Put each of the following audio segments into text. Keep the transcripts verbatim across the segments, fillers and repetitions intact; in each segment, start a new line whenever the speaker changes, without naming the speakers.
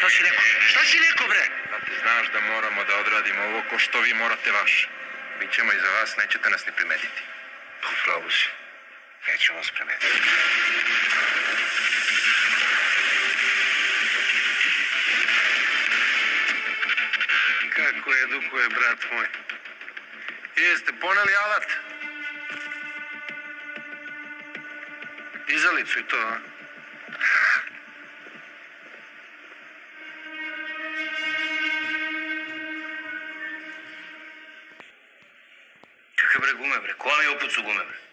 Šta si rekao? Šta si rekao, bre?
Da ti znaš da moramo da odradimo ovo ko što vi morate vaše. Bićemo iza vas, nećete nas ni primetiti.
Pa upravo si. Nećemo vas primetiti. Kako edukuje, brat moj.
Jeste poneli alat?
Dizalicu i to, a? Kakve bre gume, bre? Ko vam je upucu gume, bre?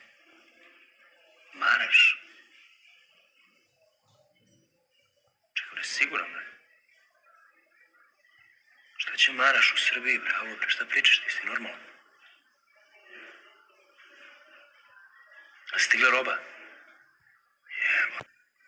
Maraš? Čekaj, bre, siguran, bre? Šta će Maraš u Srbiji, bravo, bre? Šta pričaš, ti si normalno? A stigla roba? Jebo.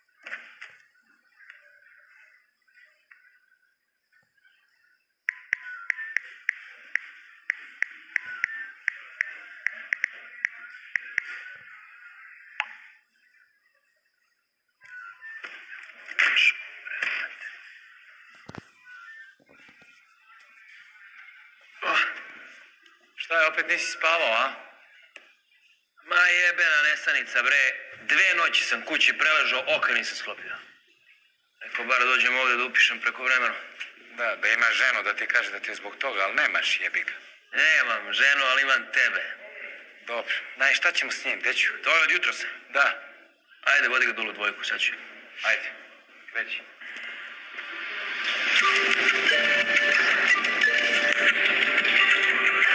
Šta je, opet nisi spavao, a?
Ma jebena nesanica, bre. Dve noći sam kući preležao, oka nisam sklopio. Rekao, bar dođem ovdje da upišem preko vremena.
Da, da imaš ženu da ti kaže da ti je zbog toga, ali nemaš, jebi ga.
Nemam ženu, ali imam tebe.
Dobro, naj, šta ćemo s njim, gde ću?
To je od jutra se.
Da.
Ajde, vodi ga dolu dvojku, sad ću.
Ajde, kreći.